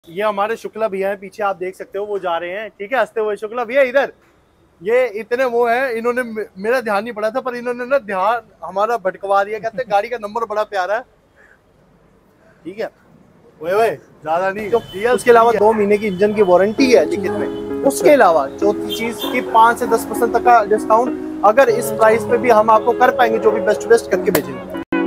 ये हमारे शुक्ला भैया हैं, पीछे आप देख सकते हो वो जा रहे हैं, ठीक है, हंसते हुए। शुक्ला भैया इधर, ये इतने वो हैं, इन्होंने मेरा ध्यान नहीं पड़ा था, पर इन्होंने ना ध्यान हमारा भटकवा दिया। कहते हैं गाड़ी का नंबर बड़ा प्यारा है, ठीक है, ओए ज्यादा नहीं तो। उसके अलावा 2 महीने की इंजन की वारंटी है लिखित में। उसके अलावा चौथी चीज की 5 से 10% तक का डिस्काउंट अगर इस प्राइस पे भी हम आपको कर पाएंगे, जो भी बेस्ट टू बेस्ट करके भेजेंगे।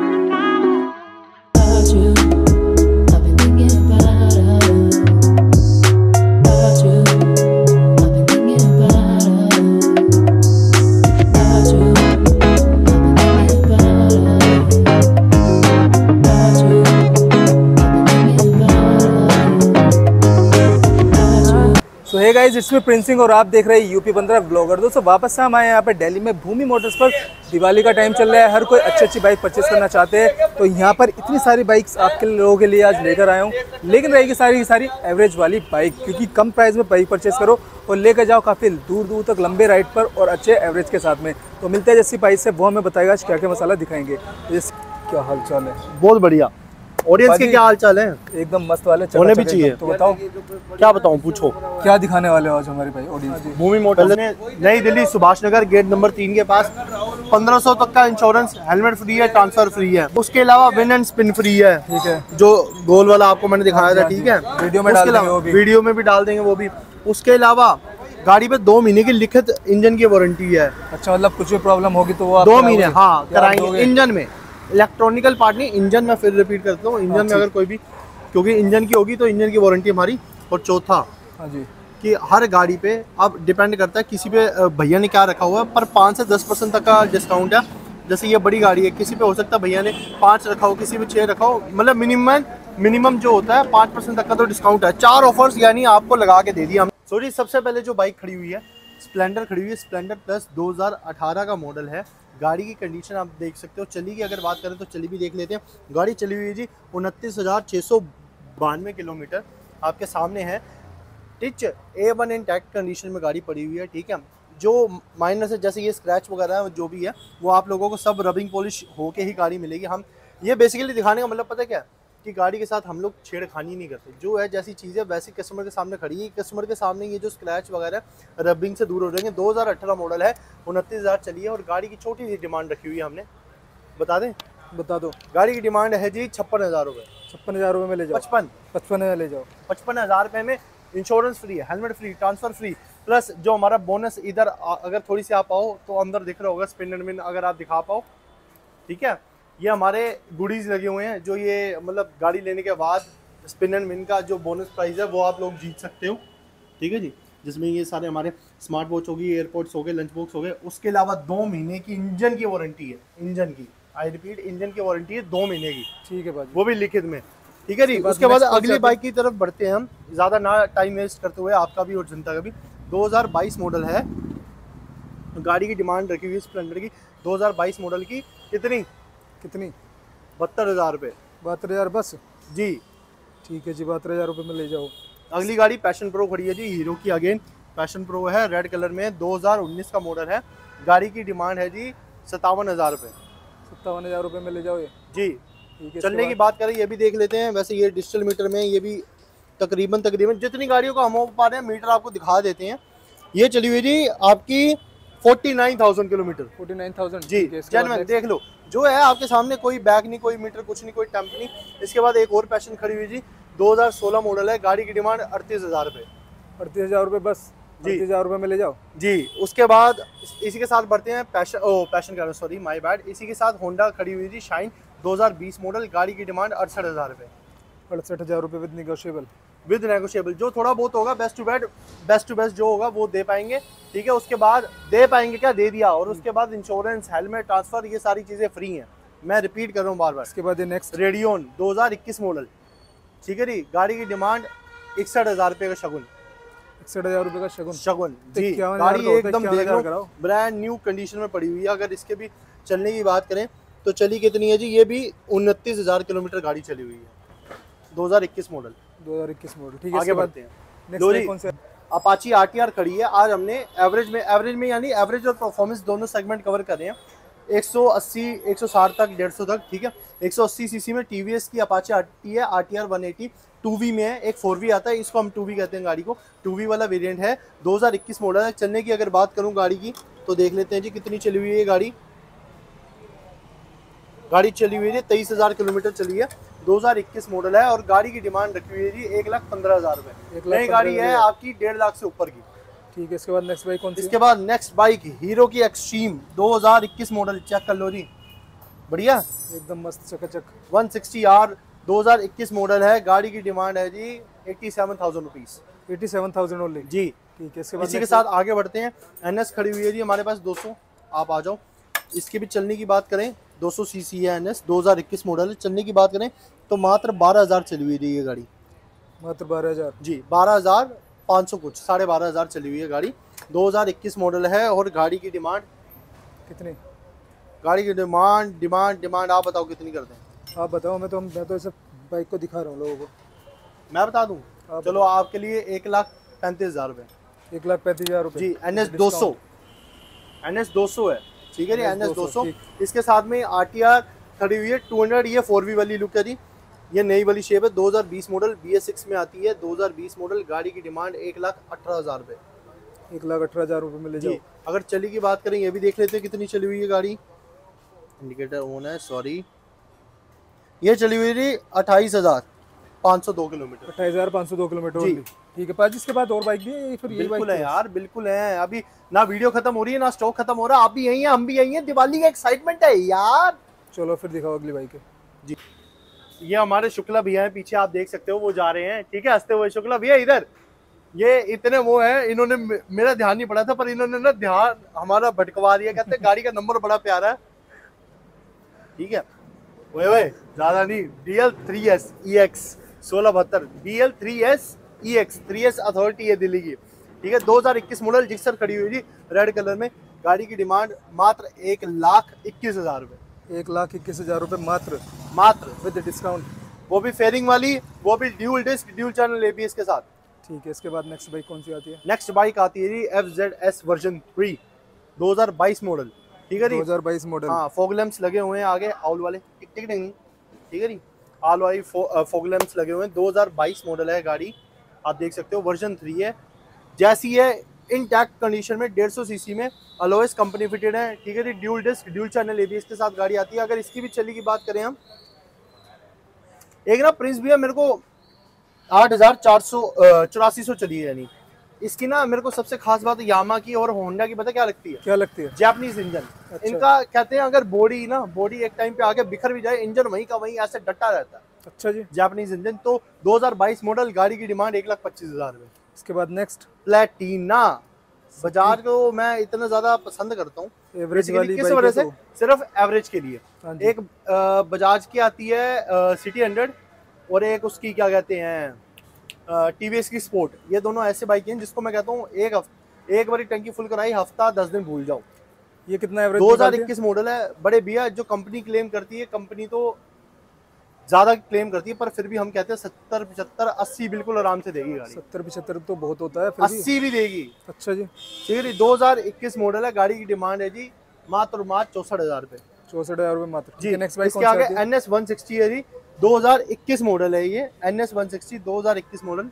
सो हे गाइस, इसमें प्रिंसिंग और आप देख रहे हैं यूपी 15 ब्लॉगर। दोस्तों वापस से हम आए यहाँ पे दिल्ली में भूमि मोटर्स पर। दिवाली का टाइम चल रहा है, हर कोई अच्छी बाइक परचेस करना चाहते हैं, तो यहाँ पर इतनी सारी बाइक्स आपके लोगों के लिए आज लेकर आया हूँ। लेकिन रहेगी सारी की सारी एवरेज वाली बाइक, क्योंकि कम प्राइस में बाइक परचेस करो और लेकर जाओ काफ़ी दूर दूर तक लंबे राइड पर और अच्छे एवरेज के साथ में। तो मिलते हैं जैसी बाइक से, वो हमें बताएगा क्या क्या मसाला दिखाएंगे। क्या हाल चाल है? बहुत बढ़िया। ऑडियंस के क्या हाल चाल है? एकदम मस्त वाले होने भी चाहिए। तो बताओ क्या बताऊं, पूछो क्या दिखाने वाले हो आज हमारे भाई ऑडियंस? भूमि मोटर्स ने नई दिल्ली सुभाष नगर गेट नंबर 3 के पास 1500 तक का इंश्योरेंस, हेलमेट फ्री है, ट्रांसफर फ्री है, उसके अलावा विन एंड स्पिन फ्री है, ठीक है, जो गोल वाला आपको मैंने दिखाया था, ठीक है, वीडियो में डाल देंगे, वो भी वीडियो में भी डाल देंगे वो भी। उसके अलावा गाड़ी पे 2 महीने की लिखित इंजन की वारंटी है। अच्छा, मतलब कुछ भी प्रॉब्लम होगी तो वो 2 महीने हाँ कराएंगे। इंजन में इलेक्ट्रॉनिकल पार्ट नहीं, इंजन में फिर रिपीट करता हूँ, इंजन में अगर कोई भी, क्योंकि इंजन की होगी तो इंजन की वारंटी हमारी। और चौथा जी कि हर गाड़ी पे अब डिपेंड करता है किसी पे भैया ने क्या रखा हुआ है, पर 5 से 10% तक का डिस्काउंट है। जैसे ये बड़ी गाड़ी है, किसी पे हो सकता है भैया ने 5 रखा हो, किसी पे 6 रखा हो, मतलब मिनिमम जो होता है 5% तक का तो डिस्काउंट है। 4 ऑफर्स यानी आपको लगा के दे दिया हम। सॉरी, सबसे पहले जो बाइक खड़ी हुई है स्प्लेंडर खड़ी हुई है। स्प्लेंडर प्लस 2018 का मॉडल है। गाड़ी की कंडीशन आप देख सकते हो। चली की अगर बात करें तो चली भी देख लेते हैं। गाड़ी चली हुई है जी 29,692 किलोमीटर आपके सामने है। टिच A1 इंटैक्ट कंडीशन में गाड़ी पड़ी हुई है, ठीक है। जो माइनस है जैसे ये स्क्रैच वगैरह है जो भी है वो आप लोगों को सब रबिंग पॉलिश होके ही गाड़ी मिलेगी। हम ये बेसिकली दिखाने का मतलब पता है क्या है कि गाड़ी के साथ हम लोग छेड़खानी नहीं करते, जो है जैसी चीज़ है वैसी कस्टमर के सामने खड़ी है। कस्टमर के सामने ये जो स्क्रैच वगैरह रबिंग से दूर हो जाएंगे। 2018 मॉडल है, 29,000 चली है और गाड़ी की छोटी सी डिमांड रखी हुई है हमने। बता दें? बता दो। गाड़ी की डिमांड है जी 56,000 रुपये। 56,000 रुपये में ले जाओ। 55 ले जाओ। 55,000 रुपये में इंश्योरेंस फ्री है, helmet free, transfer free, plus जो हमारा बोनस इधर अगर थोड़ी सी आप आओ तो अंदर दिख रहा होगा स्पिन एंड विन, अगर आप दिखा पाओ, ठीक है। ये हमारे गुडीज लगे हुए हैं, जो ये मतलब गाड़ी लेने के बाद स्पिन एंड विन का जो बोनस प्राइस है वो आप लोग जीत सकते हो, ठीक है जी। जिसमें ये सारे हमारे स्मार्ट वॉच होगी, एयरपोर्ट्स हो गए, लंच बॉक्स हो गए। उसके अलावा 2 महीने की इंजन की वारंटी है। इंजन की, आई रिपीट, इंजन की वारंटी है 2 महीने की, ठीक है भाई, वो भी लिखित में, ठीक है जी। उसके बाद अगली बाइक की तरफ बढ़ते हैं हम, ज़्यादा ना टाइम वेस्ट करते हुए, आपका भी और जनता का भी। 2022 मॉडल है, गाड़ी की डिमांड रखी हुई स्प्लेंडर की 2022 मॉडल की। कितनी 72,000 रुपये। 72,000 बस जी, ठीक है जी। 72,000 रुपये में ले जाओ। अगली गाड़ी पैशन प्रो खड़ी है जी, हीरो की अगेन पैशन प्रो है, रेड कलर में, 2019 का मॉडल है। गाड़ी की डिमांड है जी 57,000 रुपये। 57,000 रुपये में ले जाओ ये जी। चलने की बात करें ये भी देख लेते हैं। वैसे ये डिजिटल मीटर में ये भी तकरीबन जितनी गाड़ियों का हम हो पा रहे हैं मीटर आपको दिखा देते हैं। ये चली हुई जी आपकी 49,000 किलोमीटर। 49,000 जी, जेन्युइन देख लो, जो है आपके सामने, कोई बैग नहीं, कोई मीटर कुछ नहीं, कोई टैंप नहीं। इसके बाद एक और पैशन खड़ी हुई जी, 2016 मॉडल है। गाड़ी की डिमांड 38,000 रुपये। 38,000 रुपये बस जी। 38,000 रुपये में ले जाओ जी। उसके बाद इसी के साथ बढ़ते हैं पैशन का, सॉरी माय बैड, इसी के साथ होंडा खड़ी हुई जी शाइन 2020 मॉडल। गाड़ी की डिमांड 68,000 रुपये। 68,000 रुपये विद नेगोशिएबल, जो थोड़ा बहुत होगा बेस्ट टू बेस्ट जो होगा वो दे पाएंगे, ठीक है। उसके बाद दे पाएंगे क्या, दे दिया। और उसके बाद इंश्योरेंस, हेलमेट, ट्रांसफर, ये सारी चीज़ें फ्री हैं। मैं रिपीट कर रहा हूँ बार बार। इसके बाद नेक्स्ट रेडियन 2021 मॉडल, ठीक है जी। गाड़ी की डिमांड 61,000 रुपये का शगुन। 61,000 रुपये का शगुन जी। गाड़ी एकदम देख लो ब्रांड न्यू कंडीशन में पड़ी हुई है। अगर इसके भी चलने की बात करें तो चली कितनी है जी, ये भी 29,000 किलोमीटर गाड़ी चली हुई है, 2021 मॉडल। 2021 मॉडल, ठीक है। आगे बढ़ते हैं। नेक्स्ट कौन से? अपाची आरटीआर खड़ी है। आज हमने एवरेज में यानी एवरेज और परफॉर्मेंस दोनों सेगमेंट कवर कर रहे हैं। 180 160 तक 150 तक, ठीक है। 180 सीसी में टीवीएस की अपाचे आती है, आरटीआर 180 2V में है, एक 4V आता है, इसको हम 2V कहते हैं गाड़ी को, 2V वाला वेरिएंट है, 2021 मॉडल है। चलने की अगर बात करूं गाड़ी की तो देख लेते हैं जी कितनी चली हुई है गाड़ी। गाड़ी चली हुई है 23,000 किलोमीटर चली है, 2021 मॉडल है और गाड़ी की डिमांड रखी हुई है जी 1,15,000 रुपए। नई गाड़ी है आपकी 1.5 लाख से ऊपर की। ठीक है, इसके बाद नेक्स्ट बाइक कौन सी? इसके बाद नेक्स्ट बाइक हीरो की एक्सट्रीम 2021 मॉडल, चेक कर लो जी, बढ़िया एकदम मस्त चकाचक। 160R 2021 मॉडल है, गाड़ी की डिमांड है जी 87,000 रुपीज। 87,000 ओनली जी ठीक है। इसके बाद इसी के साथ आगे बढ़ते हैं। एनएस खड़ी हुई है जी हमारे पास 200, आप आ जाओ। इसकी भी चलने की बात करें 200 सीसी है, एनएस 2021 मॉडल है। चलने की बात करें तो मात्र 12,000 चली हुई है ये गाड़ी, मात्र 12,000 जी 12,500 कुछ, 12,500 चली हुई है गाड़ी, 2021 मॉडल है। और गाड़ी की डिमांड कितनी? गाड़ी की डिमांड आप बताओ कितनी करते हैं? आप बताओ, मैं तो इस बाइक को दिखा रहा हूँ लोगों को। मैं बता दूं? चलो आपके लिए 1,35,000 रुपए। 1,35,000 रुपए जी NS 200, NS 200 है, ठीक है जी, NS 200। इसके साथ में RTR खड़ी हुई है 200, ये 4V वाली लुक है जी, ये नई वाली शेप है, 2020 मॉडल, BS6 में आती है, 2020 मॉडल। गाड़ी की डिमांड 1,18,000 रुपए। 1,18,000 रुपए में ले जाओ। अगर चली की बात करें ये भी देख लेते हैं कितनी चली हुई है गाड़ी। इंडिकेटर ऑन है, सॉरी, ये चली हुई थी 28,502 किलोमीटर। 28,502 kilometre only. ठीक है पाजी, इसके बाद और बाइक भी है फिर? बिल्कुल है यार, बिल्कुल है। अभी ना वीडियो खत्म हो रही है ना स्टॉक खत्म हो रहा है, आप भी यही हैं हम भी यही हैं, दिवाली का एक्साइटमेंट है यार। चलो फिर दिखाओ अगली बाइक है जी। ये हमारे शुक्ला भैया हैं, पीछे आप देख सकते हो, वो जा रहे हैं, ठीक है, हंसते हुए। शुक्ला भैया इधर, ये इतने वो है, इन्होंने मेरा ध्यान नहीं पड़ा था पर इन्होंने ना ध्यान हमारा भटकवा दिया। कहते हैं गाड़ी का नंबर बड़ा प्यारा है, ठीक है, ओए ज्यादा नहीं, DL 3S EX 1672, DL 3S EX 3S authority है दिल्ली की, ठीक है, 2021 मॉडल, जिक्सर खड़ी हुई जी रेड कलर में। गाड़ी की डिमांड मात्र 1,21,000 रुपए। 1,21,000 रुपए मात्र विद डिस्काउंट, वो भी फेयरिंग वाली, वो भी dual disc dual channel ABS के साथ। ठीक है, इसके बाद नेक्स्ट बाइक कौन सी आती है? नेक्स्ट बाइक आती है जी FZS वर्जन 3 2022 मॉडल, ठीक है जी, 2022 मॉडल। हाँ, फॉग लैंप्स लगे हुए हैं आगे, आउल वाले, टिक टिक टिक, ठीक है जी, आल वाली फॉग लैंप्स लगे हुए हैं। 2022 मॉडल है गाड़ी, आप देख सकते हो, वर्जन 3 है, जैसी है इंटैक्ट कंडीशन में, 150 सीसी में, अलॉयस कंपनी फिटेड है, ठीक है जी, dual disc dual channel ABS के साथ गाड़ी आती है। अगर इसकी भी चली की बात करें हम, एक ना प्रिंस भैया मेरे को 8,484 चली है, यानी इसकी ना मेरे को सबसे खास बात यामा की और होंडा की पता क्या लगती है? क्या लगती है? Japanese engine. अच्छा। इनका कहते हैं अगर बॉडी एक टाइम पे आगे बिखर भी जाए, इंजन वहीं का वहीं ऐसे डटा रहता है। अच्छा जी, जापानीज इंजन। तो 2022 मॉडल, गाड़ी की डिमांड 1,25,000 रुपए। इसके बाद नेक्स्ट प्लेटिना, बजाज को मैं इतना ज्यादा पसंद करता हूँ एवरेज वाली किस वजह से, तो? सिर्फ एवरेज के लिए। हाँ जी। एक बजाज की आती है सिटी 100 और एक उसकी क्या कहते हैं TVS की स्पोर्ट। ये दोनों ऐसे बाइक हैं जिसको मैं कहता हूँ एक बारी टंकी फुल कराई, हफ्ता 10 दिन भूल जाओ। ये कितना एवरेज? 2021 मॉडल है बड़े भैया, जो कंपनी क्लेम करती है, कंपनी तो ज्यादा क्लेम करती है पर फिर भी हम कहते हैं 70 75 80 बिल्कुल आराम से देगी गाड़ी। 70-75 तो बहुत होता है, फिर 80 भी देगी। अच्छा जी, ठीक है जी, 2021 मॉडल है, गाड़ी की डिमांड है जी मात्र 64,000 रुपए। 64,000 रुपए मात्र जी। नेक्स्ट बाइक इसके आगे NS 160 है जी, 2021 मॉडल है ये, NS 160 2021 मॉडल,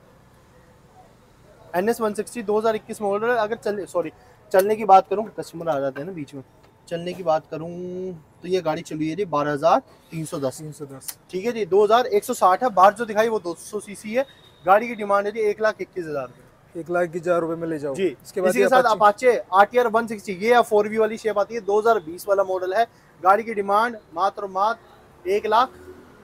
NS 160 2021 मॉडल। अगर चलने की बात करूं, कस्टमर आ जाते हैं ना बीच में, चलने की बात करूं तो ये गाड़ी चली है जी 12,310, ठीक है जी, 2,160 है। बाहर जो दिखाई वो 200 सीसी है। गाड़ी की डिमांड है जी 1,21,000 रुपए। 1,21,000 रुपए में ले जाओ जी। इसके बाद इसी के साथ अपाचे RTR 160, ये 4V वाली शेप आती है, 2020 वाला मॉडल है। गाड़ी की डिमांड मात्र 1,01,000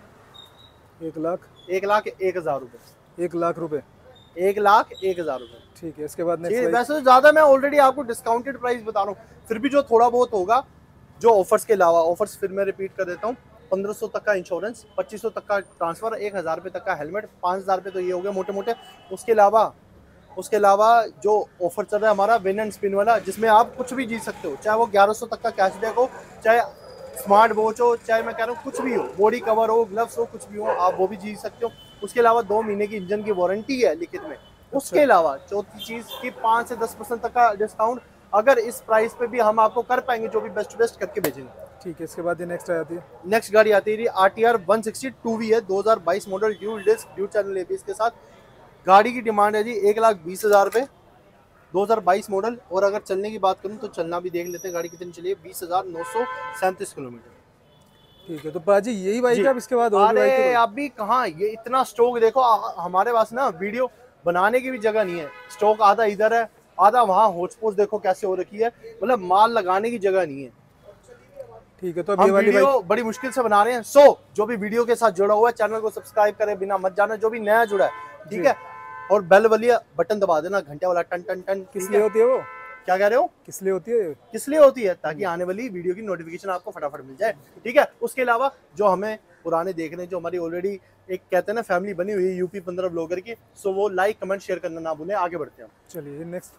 रुपए। 1,00,000 रुपए। 1,01,000 रुपए। ठीक है, इसके बाद वैसे तो ज्यादा मैं ऑलरेडी आपको डिस्काउंटेड प्राइस बता रहा हूँ, फिर भी जो थोड़ा बहुत होगा, जो ऑफर्स के अलावा, ऑफर्स फिर मैं रिपीट कर देता हूँ, 1,500 तक का इंश्योरेंस, 2,500 तक का ट्रांसफर, 1,000 रुपए तक का हेलमेट, 5,000 रुपए तो ये हो गया मोटे मोटे। उसके अलावा जो ऑफर चल रहा है हमारा विन एंड स्पिन वाला, जिसमें आप कुछ भी जीत सकते हो, चाहे वो 1,100 तक का कैशबैक हो, चाहे स्मार्ट वॉच हो, चाहे मैं कह रहा हूँ कुछ भी हो, बॉडी कवर हो, ग्लव्स हो, कुछ भी हो, आप वो भी जीत सकते हो। उसके अलावा 2 महीने की इंजन की वारंटी है लिखित में। उसके अलावा चौथी चीज की 5 से 10% तक का डिस्काउंट अगर इस प्राइस पे भी हम आपको कर पाएंगे जो भी बेस्ट करके भेजेंगे। ठीक है, इसके बाद ये नेक्स्ट आती है। नेक्स्ट गाड़ी आती है RTR 160 2V है, 2022 model, dual disc, dual channel ABS के साथ। गाड़ी की डिमांड है जी 1,20,000 रुपये, 2022 मॉडल। और अगर चलने की बात करूं तो चलना भी देख लेते हैं गाड़ी कितनी चली है, 20,937 किलोमीटर। ठीक है, तो पाजी यही बाइक है, अब इसके बाद और भी बाइक अरे अभी कहाँ, ये इतना स्टॉक देखो हमारे पास ना, वीडियो बनाने की भी जगह नहीं है। स्टॉक आधा इधर है, आधा वहाँ, होच पोच देखो कैसे हो रखी है, मतलब माल लगाने की जगह नहीं है। ठीक है, तो अब हम ये वाली वीडियो बाइक बड़ी मुश्किल से बना रहे हैं। सो जो भी वीडियो के साथ जुड़ा हुआ है चैनल को सब्सक्राइब करे बिना मत जाना, जो भी नया जुड़ा है, ठीक है। और बेल वाली बटन दबा देना, घंटे वाला टन टन टन। किस लिए होती है वो? क्या कह रहे हो? किस लिए होती है? किस लिए होती है? ताकि आने वाली वीडियो की नोटिफिकेशन आपको फटाफट मिल जाए, ठीक है। उसके अलावा जो हमें पुराने देख रहे हैं, जो हमारी ऑलरेडी एक कहते हैं ना फैमिली बनी हुई है यूपी 15 ब्लॉगर की, सो वो लाइक कमेंट शेयर करना ना भूलें। आगे बढ़ते हैं। चलिए नेक्स्ट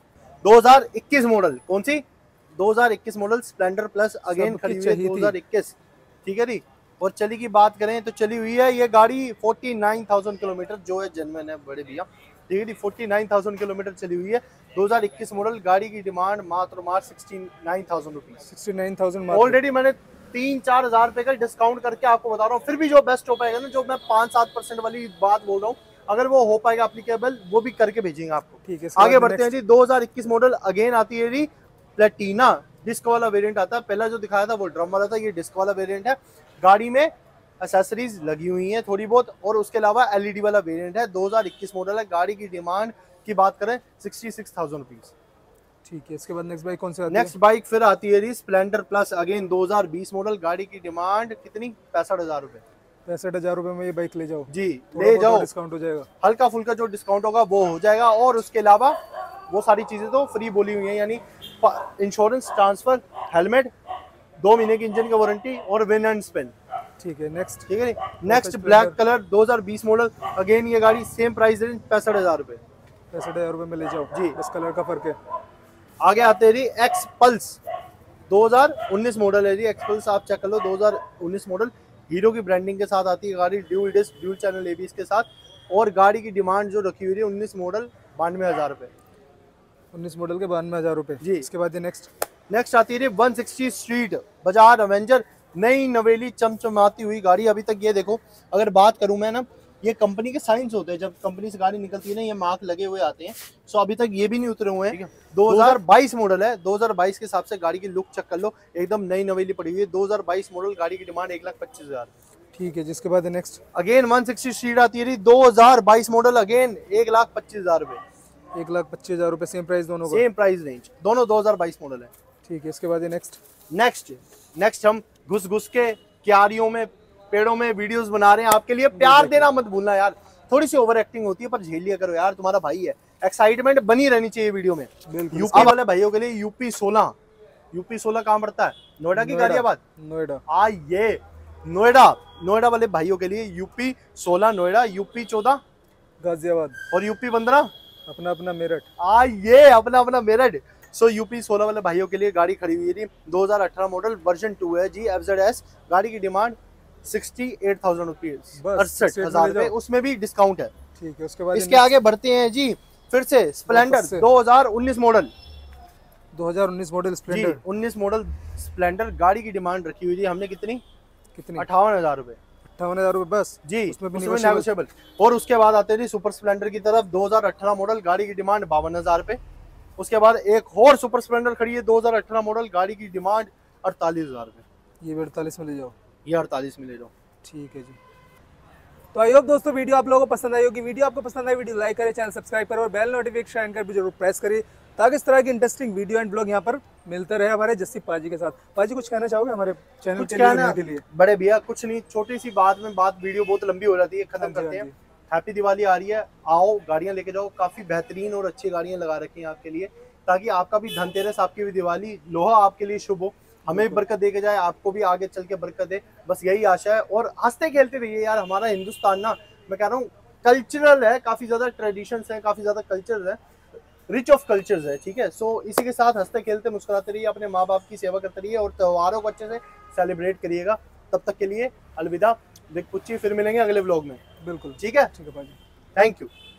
2021 मॉडल, कौन सी? 2021 मॉडल स्प्लेंडर प्लस अगेन खड़ी हुई है 2021, ठीक है जी। और चली की बात करें तो चली हुई है ये गाड़ी 49,000 किलोमीटर, जो है जेन्युइन है बड़े भैया, ठीक है जी। 49,000 किलोमीटर चली हुई है, 2021 मॉडल। गाड़ी की डिमांड मात्र 69,000 रुपीज, 69,000। ऑलरेडी मैंने 3-4 हज़ार रुपए का डिस्काउंट करके आपको बता रहा हूँ। फिर भी जो बेस्ट हो पाएगा ना, जो मैं 5-7% वाली बात बोल रहा हूँ, अगर वो हो पाएगा एप्लीकेबल, वो भी करके भेजेंगे आपको। ठीक है, आगे बढ़ते हैं जी। 2021 मॉडल अगेन आती है जी प्लेटिना, डिस्क वाला वेरिएंट आता है। पहला जो दिखाया था वो ड्रम वाला था, ये डिस्क वाला वेरिएंट है। गाड़ी में एक्सेसरीज लगी हुई हैं थोड़ी बहुत, और उसके अलावा LED वाला वेरिएंट है। 2021 मॉडल है। गाड़ी की डिमांड की बात करें 66,000 रुपीज। ठीक है, इसके बाद नेक्स्ट बाइक कौन सी आती है? नेक्स्ट बाइक फिर आती है जी स्प्लेंडर प्लस अगेन 2020 मॉडल। गाड़ी की डिमांड कितनी? 65,000 रुपए। 65,000 रुपए में ये बाइक ले जाओ जी, ले जाओ। डिस्काउंट हो जाएगा, हल्का फुल्का जो डिस्काउंट होगा वो हो जाएगा। और उसके अलावा वो सारी चीजें तो फ्री बोली हुई है, यानी इंश्योरेंस, ट्रांसफर, हेलमेट, 2 महीने की इंजन की वारंटी और विन एंड स्पिन। ठीक है, नेक्स्ट। ठीक है। Next black colour 2020 model again, ये गाड़ी सेम प्राइस रेंज 65,000 रुपए। 65,000 रुपए में ले जाओ जी, बस कलर का फर्क है। आगे आते हैं जी एक्स पल्स 2019 मॉडल है जी। एक्स पल्स आप चेक कर लो, 2019 मॉडल, हीरो की ब्रांडिंग के साथ आती है गाड़ी, dual disc, dual channel ABS के साथ। और गाड़ी की डिमांड जो रखी हुई है 19 मॉडल 92,000 रुपए। 19 मॉडल के 92,000 रुपए जी। इसके बाद ये नेक्स्ट आती है 160 स्ट्रीट बजाज एवेंजर, नई नवेली चमचमाती हुई गाड़ी। अभी तक ये देखो, अगर बात करूं मैं ना, ये कंपनी के साइंस होते हैं, जब कंपनी से गाड़ी निकलती है ना, ये मार्क लगे हुए आते हैं। सो अभी तक ये भी नहीं उतरे हुए हैं। 2022 मॉडल है, 2022 के हिसाब से गाड़ी की लुक चेक कर लो, एकदम नई नवेली पड़ी हुई है। 2022 मॉडल, गाड़ी की डिमांड 1,25,000। ठीक है, जिसके बाद नेक्स्ट अगेन 160 स्ट्रीट आती है 2022 मॉडल, अगेन 1,25,000 रुपए। 1,25,000 रुपए, सेम प्राइस दोनों का, सेम प्राइस रेंज, दोनों 2022 मॉडल है। ठीक है, इसके बाद नेक्स्ट हम घुस के क्यारियों में, पेड़ों में वीडियोस बना रहे हैं आपके लिए। प्यार देना मत भूलना यार, थोड़ी सी ओवर एक्टिंग होती है पर झेल लिया करो यार, तुम्हारा भाई है। एक्साइटमेंट बनी रहनी चाहिए वीडियो में। यूपी वाले भाइयों के लिए यूपी 16 कहाँ पड़ता है? नोएडा की गाजियाबाद, नोएडा। ये नोएडा वाले भाइयों के लिए यूपी 16 नोएडा, यूपी 14 गाजियाबाद और यूपी 15 अपना मेरठ। ये अपना मेरठ। सो यूपी 16 वाले भाइयों के लिए गाड़ी खड़ी हुई थी, 2018 मॉडल, वर्जन 2 है जी, FZS। गाड़ी की डिमांड 68,000 रुपीज, 68,000 रुपए, उसमें भी डिस्काउंट है। ठीक है, उसके बाद इसके आगे बढ़ते हैं जी, फिर से Splendor 2019 model, 2019 model Splendor, 19 model Splendor. गाड़ी की डिमांड रखी हुई थी हमने कितनी? 58,000 रुपए। 58,000 रुपए बस जी, उसमें नेगोशिएबल। और उसके बाद आते हैं सुपर स्प्लेंडर की तरफ, 2018 मॉडल, गाड़ी की डिमांड 52,000 रुपए। उसके बाद एक और सुपर स्प्लेंडर खड़ी है 2018 मॉडल, गाड़ी की डिमांड 48,000 रुपए। ये भी 48 में ले जाओ, ये 48 में ले जाओ। ठीक है जी। तो आई होप दोस्तों वीडियो आप लोगों को पसंद आई होगी। वीडियो आपको पसंद आई, वीडियो लाइक करें, चैनल सब्सक्राइब करें और बेल नोटिफिकेशन कर भी जरूर प्रेस करिए, ताकि इस तरह की इंटरेस्टिंग वीडियो एंड ब्लॉग यहाँ पर मिलते रहे हमारे जस्सी पाजी के साथ। पाजी कुछ कहना चाहोगे हमारे चैनल के लिए? बड़े भैया कुछ नहीं, छोटी सी बात में वीडियो बहुत लंबी हो जाती है, खत्म करते हैं। हैप्पी दिवाली आ रही है, आओ गाड़ियाँ लेके जाओ, काफी बेहतरीन और अच्छी गाड़ियाँ लगा रखी हैं आपके लिए, ताकि आपका भी धनतेरस, आपकी भी दिवाली, लोहा आपके लिए शुभ हो, हमें भी बरकत दे के जाए, आपको भी आगे चल के बरकत दे, बस यही आशा है। और हंसते खेलते रहिए यार, हमारा हिंदुस्तान ना, मैं कह रहा हूँ कल्चरल है, काफी ज्यादा ट्रेडिशंस है, काफी ज्यादा कल्चर है, रिच ऑफ कल्चर्स है, ठीक है। सो इसी के साथ हंसते खेलते मुस्कुराते रहिए, अपने माँ बाप की सेवा करते रहिए और त्योहारों को अच्छे से सेलिब्रेट करिएगा। तब तक के लिए अलविदा, देख पुच्ची, फिर मिलेंगे अगले व्लॉग में। बिल्कुल, ठीक है भाई, थैंक यू।